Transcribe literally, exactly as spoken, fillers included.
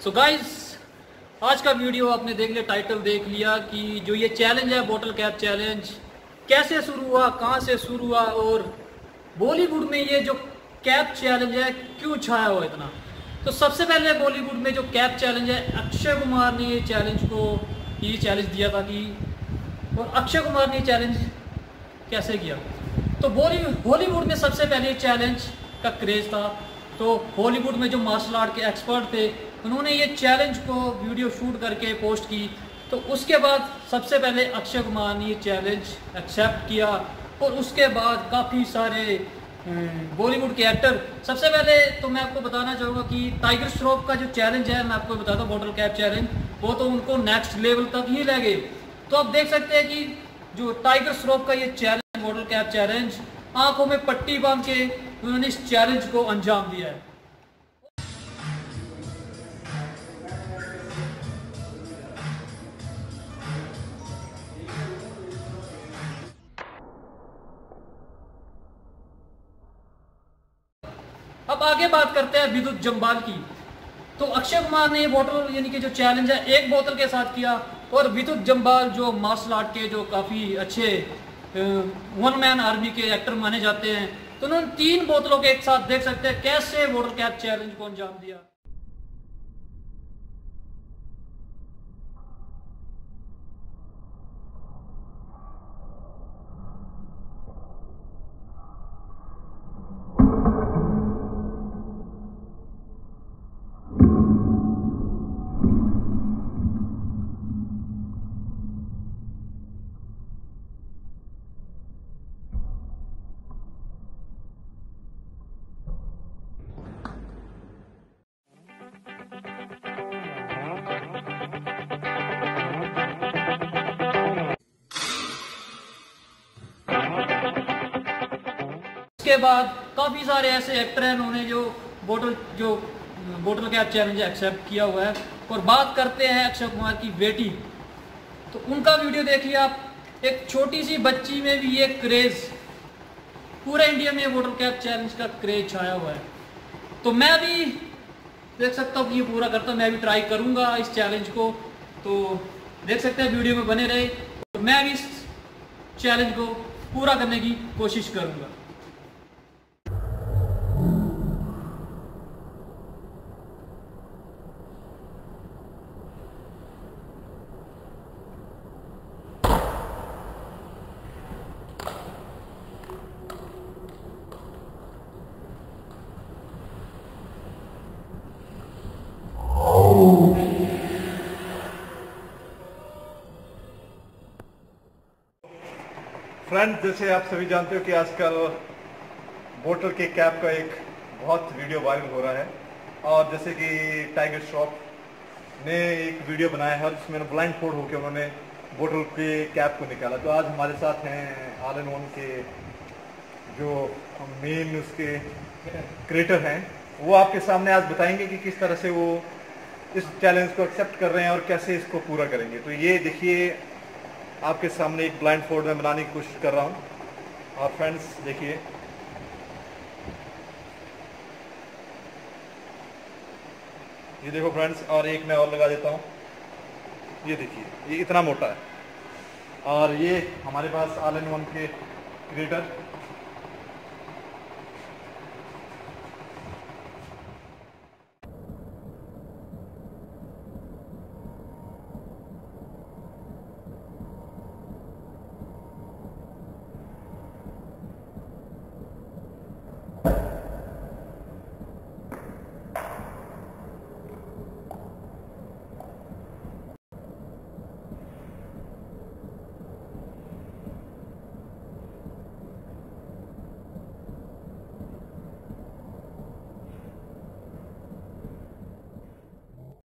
So guys, आज का video आपने देख लिया, टाइटल देख लिया कि जो ये चैलेंज है बोतल कैप चैलेंज कैसे शुरू हुआ, कहाँ से शुरू हुआ और बॉलीवुड में ये जो कैप चैलेंज है क्यों छाया हुआ इतना। तो सबसे पहले बॉलीवुड में जो कैप चैलेंज है, अक्षय कुमार ने ये चैलेंज को ये चैलेंज दिया था कि, और अक्षय कुमार ने ये चैलेंज कैसे किया। तो बॉलीवुड हॉलीवुड में सबसे पहले चैलेंज का क्रेज था। तो हॉलीवुड में जो मार्शल आर्ट के एक्सपर्ट थे उन्होंने ये चैलेंज को वीडियो शूट करके पोस्ट की। तो उसके बाद सबसे पहले अक्षय कुमार ने ये चैलेंज एक्सेप्ट किया और उसके बाद काफ़ी सारे बॉलीवुड के एक्टर, सबसे पहले तो मैं आपको बताना चाहूँगा कि टाइगर श्रॉफ का जो चैलेंज है, मैं आपको बताता हूँ बोतल कैप चैलेंज, वो तो उनको नेक्स्ट लेवल तक ही ले गए। तो आप देख सकते हैं कि जो टाइगर श्रॉफ का ये चैलेंज बोतल कैप चैलेंज, आंखों में पट्टी बांध के उन्होंने इस चैलेंज को अंजाम दिया है। अब आगे बात करते हैं विद्युत जम्बाल की। तो अक्षय कुमार ने ये बोतल यानी कि जो चैलेंज है एक बोतल के साथ किया, और विद्युत जम्बाल जो मार्शल आर्ट के जो काफ़ी अच्छे वन मैन आर्मी के एक्टर माने जाते हैं, तो उन्होंने तीन बोतलों के एक साथ देख सकते हैं कैसे बोतल कैप चैलेंज को अंजाम दिया। उसके बाद काफ़ी सारे ऐसे एक्टर हैं उन्होंने जो बोतल जो बोतल कैप चैलेंज एक्सेप्ट किया हुआ है। और बात करते हैं अक्षय कुमार की बेटी, तो उनका वीडियो देखिए आप। एक छोटी सी बच्ची में भी ये क्रेज, पूरे इंडिया में बोतल कैप चैलेंज का क्रेज छाया हुआ है। तो मैं भी देख सकता हूँ कि ये पूरा करता हूँ, मैं भी ट्राई करूँगा इस चैलेंज को। तो देख सकते हैं वीडियो में बने रहे, तो मैं भी इस चैलेंज को पूरा करने की कोशिश करूँगा। फ्रेंड, जैसे आप सभी जानते हो कि आजकल बोतल के कैप का एक बहुत वीडियो वायरल हो रहा है, और जैसे कि टाइगर श्रॉफ ने एक वीडियो बनाया है जिसमें ब्लाइंड फोल्ड होकर उन्होंने बोतल के कैप को निकाला। तो आज हमारे साथ हैं ऑल इन वन के जो मेन उसके क्रिएटर हैं, वो आपके सामने आज बताएंगे कि किस तरह से वो इस चैलेंज को एक्सेप्ट कर रहे हैं और कैसे इसको पूरा करेंगे। तो ये देखिए, आपके सामने एक ब्लाइंड फोल्ड में बनाने की कोशिश कर रहा हूँ। और फ्रेंड्स देखिए, ये देखो फ्रेंड्स, और एक मैं और लगा देता हूँ। ये देखिए, ये इतना मोटा है। और ये हमारे पास ऑल इन वन के क्रिएटर